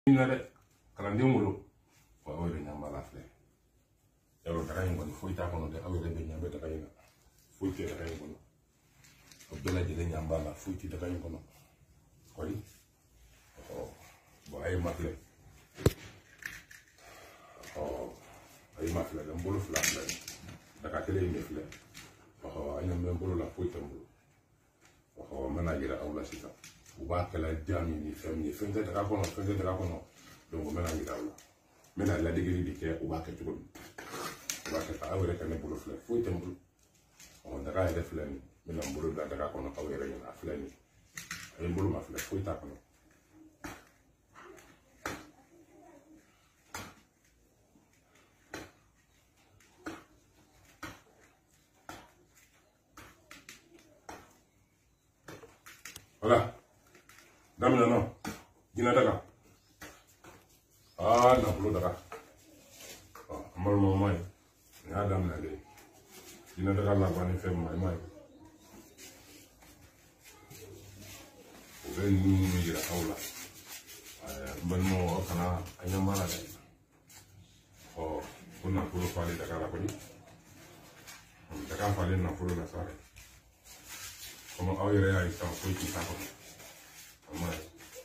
Nade kalande ngolo wa awere nyamba la fle ewo dara ngoni foita kono de awere be nyamba dara yina foite dara ngono o bela jele nyamba la foiti dara ngono kodi o bo ay mafle la mbolo fla fla daga tele ni fle o ay na mbolo la foita mbolo o managira awla sita uba kala jami ni femme daga kono donc managira awla mena la degré di ke uba ke tugo uba ke ta awre kan mbolo fla foita mbolo o daga def la ni mena mbolo daga kono awre ni afla ni ay mbolo ma fla foita kono voilà damina no dina daga na bulo daga amal mo may na damina le dina daga la bani fem may ben ni gira awla ban mo kana anyama la de kuna bulo fali daga la ko ni daga fali na bulo la sare como awire ya isa ko ki ta ko amai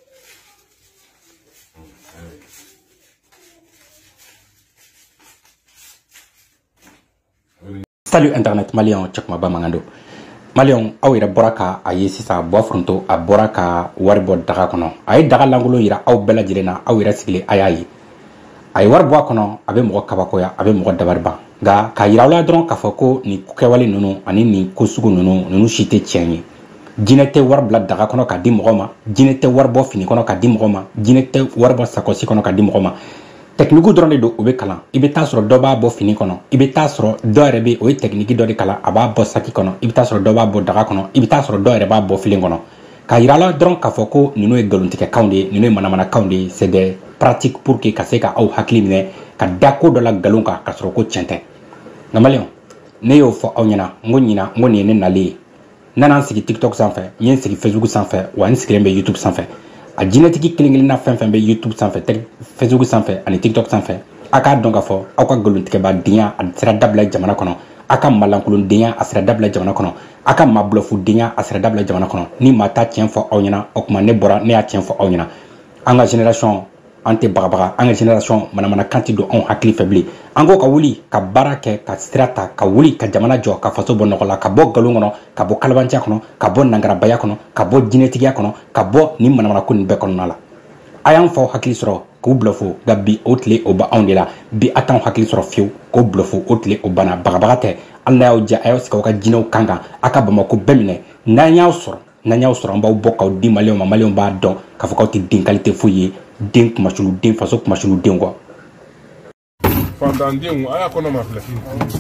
Salut internet malien chakma ba mangando malien awira boraka ayesi sa bofronto a boraka warbo daga kono ay daga langulo yira aw bela jirena awira sigile ayayi ay warbo kono abe mo kabakoya abe mo dabarba ga ka yirawla dron ka fako ni kukewale nunu ani ni kusugu nunu shite tienyi jinete war bla daga kono ka di mogoma jinete war bo fini kono ka di mogoma jinete war bo sakosi kono ka di mogoma technique drone do obe kala ibe tasro doba bo fini kono ibe tasro do rebe o technique do de kala aba bo saki kono ibe tasro doba bo daga kono ibe tasro do reba bo fili kono ka yirala dron ka fako ninu e galuntike kaunde ninu e manamana kaunde c'est des pratiques pour que kaseka au haklimine ka dako do la galunka kasro ko tiente ngamalion ne yo fo awnyana ngonyina ngoni ne nale nana sigi TikTok sanfɛ yen sigi Facebook sanfɛ wa n sigilen bɛ YouTube sanfɛ a jinɛtigi kelen na fɛn bɛ YouTube sanfɛ Facebook sanfɛ ani TikTok sanfɛ a k'a dɔn k'a fɔ aw ka galontigɛbadenya a sera dabila jamana kɔnɔ a ka malankolondenya a sera dabila jamana kɔnɔ a ka mablɔfudenya a sera dabila jamana kɔnɔ ni maa ta tiɲɛ fɔ aw ɲɛna o tuma ne bɔra ne y'a tiɲɛ fɔ aw ɲɛna an ka génération an tɛ bagabaga an ka génération manamana kan tɛ don anw hakili fɛ bilen an ko ka wuli ka baara kɛ ka sira ta ka wuli ka jamana jɔ ka faso bɔ nɔgɔ la ka bɔ galon kɔnɔ ka bɔ kalabanciya kɔnɔ ka bɔ nangarabaya kɔnɔ ka bɔ jinɛtigiya kɔnɔ ka bɔ nin manamana ko nin bɛɛ kɔnɔna la a y'an faw hakili sɔrɔ k'u blɔfo nka bi o tile o ba anw de la bi a t'anw hakili sɔrɔ fiyewu k'o blɔfo o tile o banna bagabaga tɛ hali n'a y'aw jɛ a y'aw sigi aw ka jinɛw kan kan a ka Bamako bɛɛ minɛ n'an y'aw sɔrɔ an b'aw bɔ k'aw di maliyɛnw ma maliyɛnw b'a dɔn k'a fɔ k'aw tɛ den qualité foyi ye den kumasulu den faso kumasulu den quoi fandandenw aya kono ma fle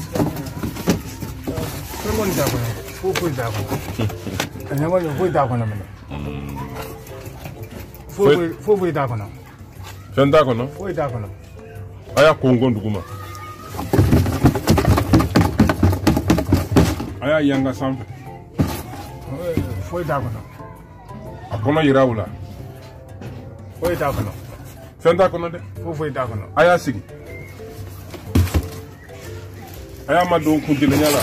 Semon da kono fo da kono anyama yo fo da kono mena fo da kono fenda kono fo da kono aya kongo nduguma aya yanga samfe fo da kono akono yirawula fo da kono fenda kono de fo da kono aya sigi aya ma don kuntile nyala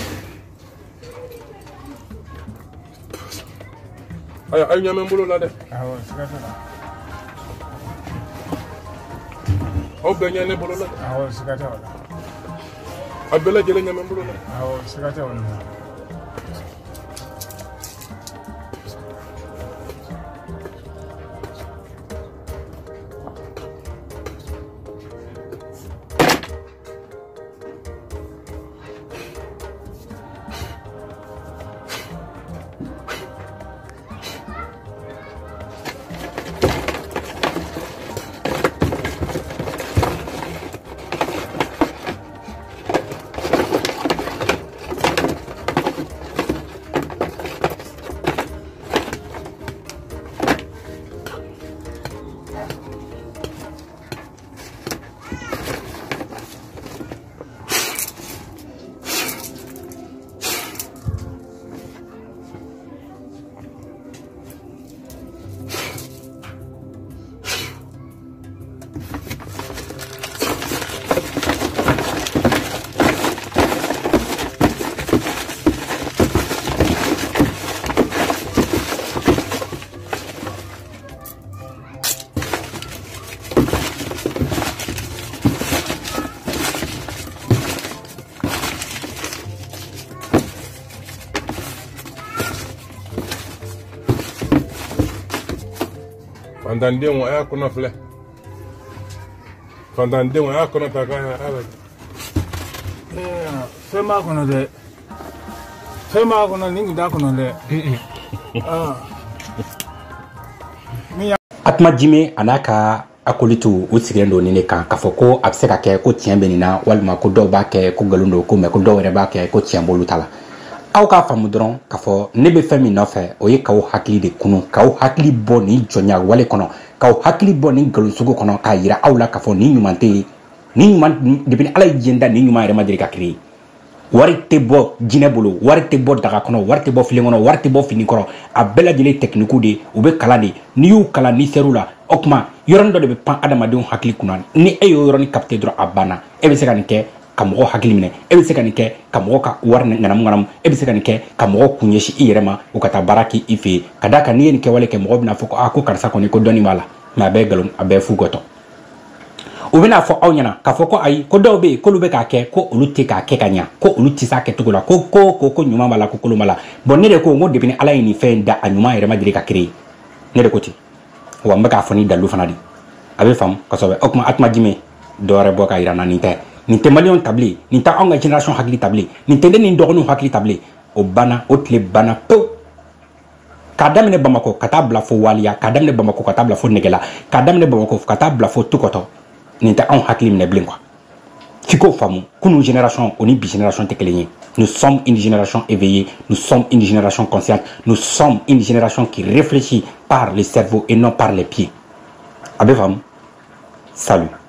aya ay nyame mbolo la de awo sikata o be nyane mbolo la awo sikata wala abela jele nyame mbolo la awo sikata wala Fantandenw a y'a kɔnɔ filɛ fantandenw a y'a kɔnɔ ta k'a y'a fɛn b'a kɔnɔ dɛ fɛn b'a kɔnɔ nin tun t'a kɔnɔ dɛ Atma Jime a n'a ka akolitu u sigilen don nin de kan k'a fɔ ko a bɛ se ka kɛ ko tiɲɛ bɛ nin na walima ko dɔw b'a kɛ ko nkalon don ko mɛ ko dɔw yɛrɛ b'a kɛ ko tiɲɛ b'olu ta la aw k'a faamu dɔrɔn k'a fɔ ne bɛ fɛn min nɔfɛ o ye k'aw hakili de kunu k'aw hakili bɔ nin jɔnya wale kɔnɔ k'aw hakili bɔ nin nkalon sugu kɔnɔ k'a yira aw la k'a fɔ nin ɲuman tɛ yen nin ɲuman depuis ala ye diɲɛ da nin ɲuman yɛrɛ ma deli ka créer wari tɛ bɔ jinɛ bolo wari tɛ bɔ daga kɔnɔ wari tɛ bɔ filen kɔnɔ wari tɛ bɔ fini kɔrɔ a bɛɛ lajɛlen technique de u bɛ kalan de n'i y'u kalan n'i ser'u la o tuma yɔrɔnin dɔ de bɛ pan adamadenw hakili kunna ni e y'o yɔrɔnin capter dɔrɔn a banna e bɛ se ka nin kɛ ka mɔgɔ hakili minɛ e bɛ se ka nin kɛ ka mɔgɔ ka wari ŋanamu e bɛ se ka nin kɛ ka mɔgɔ kun ɲɛsin i yɛrɛ ma u ka taa baara k'i fɛ yen ka d'a kan n'i ye nin kɛwale kɛ mɔgɔ bɛna fɔ ko ko karisa kɔni ko dɔnni b'a la mɛ a bɛɛ nkalon a bɛɛ fu gɔtɔ u bɛna fɔ aw ɲɛna k'a fɔ ko ayi ko dɔw bɛ yen k'olu bɛ k'a kɛ ko olu tɛ k'a kɛ ka ɲa ko olu tɛ se a kɛcogo la ko ɲuman b'a la ko kolon b'a la bon ne de ko n ko depuis ala ye nin fɛn in da a ɲuman yɛrɛ ma deli ka créer ne de ko ten wa n bɛ k'a fɔ ni dalu fana de a bɛ faamu kosɛbɛ o tuma Atma Jime dɔwɛrɛ bɔ ka yira n na nin tɛ maliyɛnw ta bilen nin tɛ anw ka génération hakili ta bilen nin tɛ ne ni n dɔgɔninw hakili ta bilen o banna o tile banna pewu k'a daminɛ Bamakɔ ka taa bila fo Waliya k'a daminɛ Bamakɔ ka taa bila fo Nɛgɛla k'a daminɛ Bamakɔ ka taa bila fo Tukɔtɔ nin tɛ anw hakili minɛ bilen quoi f'i k'o faamu kunun génération o ni bi génération tɛ kelen ye nous sommes une génération éveillée nous sommes une génération consciente nous sommes une génération qui réfléchit par le cerveau et non par les pieds a bɛ faamu salut